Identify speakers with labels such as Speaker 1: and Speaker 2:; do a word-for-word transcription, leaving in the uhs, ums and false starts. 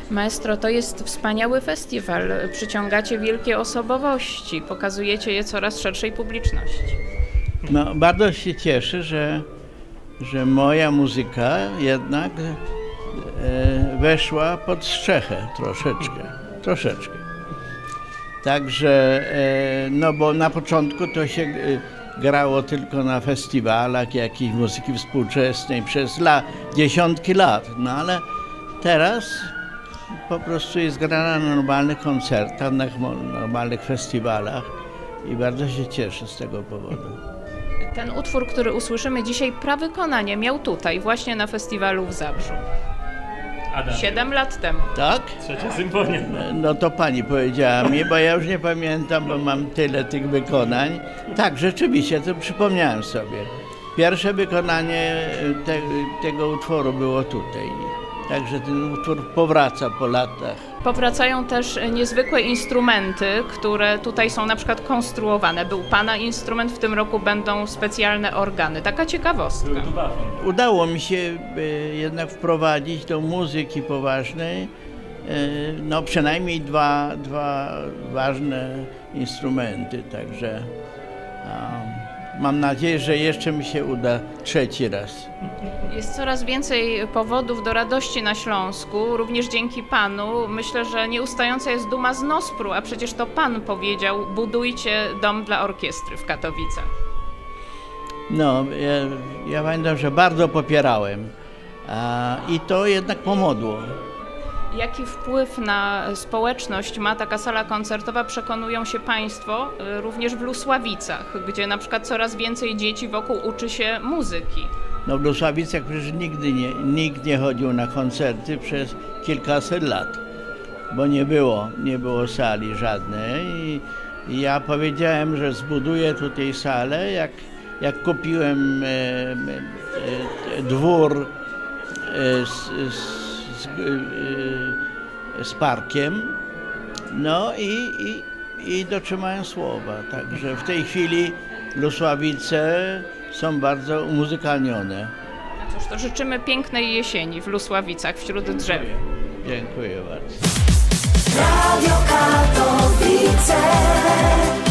Speaker 1: Maestro, to jest wspaniały festiwal. Przyciągacie wielkie osobowości, pokazujecie je coraz szerszej publiczności.
Speaker 2: No, bardzo się cieszę, że, że moja muzyka jednak e, weszła pod strzechę troszeczkę, troszeczkę. Także, e, no bo na początku to się e, grało tylko na festiwalach jakiejś muzyki współczesnej przez la, dziesiątki lat, no ale teraz po prostu jest grana na normalnych koncertach, na normalnych festiwalach i bardzo się cieszę z tego powodu.
Speaker 1: Ten utwór, który usłyszymy dzisiaj, prawykonanie miał tutaj, właśnie na festiwalu w Zabrzu.
Speaker 3: Adam.
Speaker 1: Siedem lat temu.
Speaker 2: Tak?
Speaker 3: Trzecia symfonia.
Speaker 2: No to pani powiedziała mi, bo ja już nie pamiętam, bo mam tyle tych wykonań. Tak, rzeczywiście, to przypomniałem sobie. Pierwsze wykonanie te, tego utworu było tutaj. Także ten utwór powraca po latach.
Speaker 1: Powracają też niezwykłe instrumenty, które tutaj są na przykład konstruowane. Był Pana instrument, w tym roku będą specjalne organy. Taka ciekawostka.
Speaker 2: Udało mi się jednak wprowadzić do muzyki poważnej no przynajmniej dwa, dwa ważne instrumenty. Także um, mam nadzieję, że jeszcze mi się uda trzeci raz.
Speaker 1: Jest coraz więcej powodów do radości na Śląsku, również dzięki Panu. Myślę, że nieustająca jest duma z Nospru, a przecież to Pan powiedział, budujcie dom dla orkiestry w Katowicach.
Speaker 2: No, ja, ja pamiętam, że bardzo popierałem a, i to jednak pomogło.
Speaker 1: Jaki wpływ na społeczność ma taka sala koncertowa, przekonują się Państwo również w Lusławicach, gdzie na przykład coraz więcej dzieci wokół uczy się muzyki.
Speaker 2: No w Lusławicach przecież nigdy nie, nikt nie chodził na koncerty przez kilkaset lat, bo nie było, nie było sali żadnej i, i ja powiedziałem, że zbuduję tutaj salę, jak, jak kupiłem e, e, dwór e, z, z, Z, z parkiem, no i, i, i dotrzymałem słowa. Także w tej chwili Lusławice są bardzo umuzykalnione.
Speaker 1: No cóż, to życzymy pięknej jesieni w Lusławicach wśród drzew.
Speaker 2: Dziękuję bardzo.
Speaker 4: Radio Katowice.